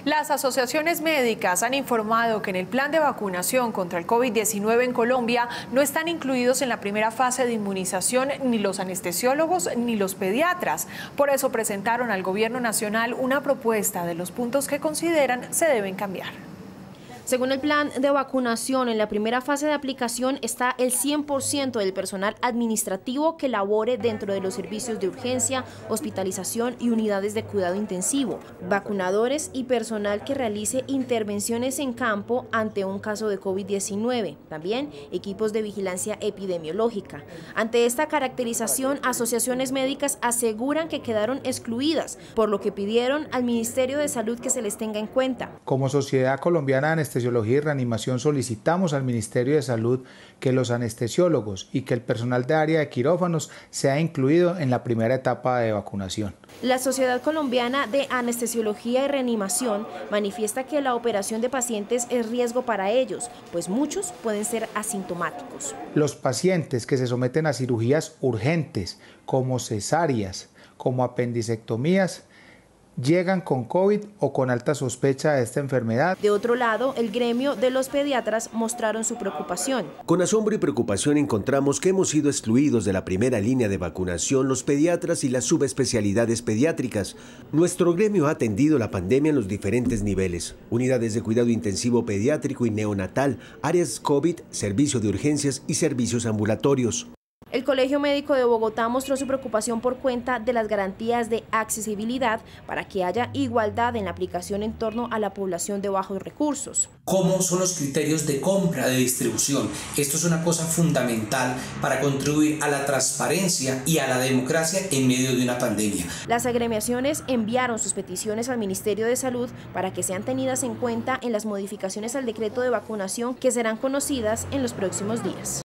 Las asociaciones médicas han informado que en el plan de vacunación contra el COVID-19 en Colombia no están incluidos en la primera fase de inmunización ni los anestesiólogos ni los pediatras. Por eso presentaron al Gobierno Nacional una propuesta de los puntos que consideran se deben cambiar. Según el plan de vacunación, en la primera fase de aplicación está el 100% del personal administrativo que labore dentro de los servicios de urgencia, hospitalización y unidades de cuidado intensivo, vacunadores y personal que realice intervenciones en campo ante un caso de COVID-19, también equipos de vigilancia epidemiológica. Ante esta caracterización, asociaciones médicas aseguran que quedaron excluidas, por lo que pidieron al Ministerio de Salud que se les tenga en cuenta. Como Sociedad Colombiana de Anestesiología y Reanimación solicitamos al Ministerio de Salud que los anestesiólogos y que el personal de área de quirófanos sea incluido en la primera etapa de vacunación. La Sociedad Colombiana de Anestesiología y Reanimación manifiesta que la operación de pacientes es riesgo para ellos, pues muchos pueden ser asintomáticos. Los pacientes que se someten a cirugías urgentes, como cesáreas, como apendicectomías, llegan con COVID o con alta sospecha de esta enfermedad. De otro lado, el gremio de los pediatras mostraron su preocupación. Con asombro y preocupación encontramos que hemos sido excluidos de la primera línea de vacunación los pediatras y las subespecialidades pediátricas. Nuestro gremio ha atendido la pandemia en los diferentes niveles: unidades de cuidado intensivo pediátrico y neonatal, áreas COVID, servicio de urgencias y servicios ambulatorios. El Colegio Médico de Bogotá mostró su preocupación por cuenta de las garantías de accesibilidad para que haya igualdad en la aplicación en torno a la población de bajos recursos. ¿Cómo son los criterios de compra, de distribución? Esto es una cosa fundamental para contribuir a la transparencia y a la democracia en medio de una pandemia. Las agremiaciones enviaron sus peticiones al Ministerio de Salud para que sean tenidas en cuenta en las modificaciones al decreto de vacunación que serán conocidas en los próximos días.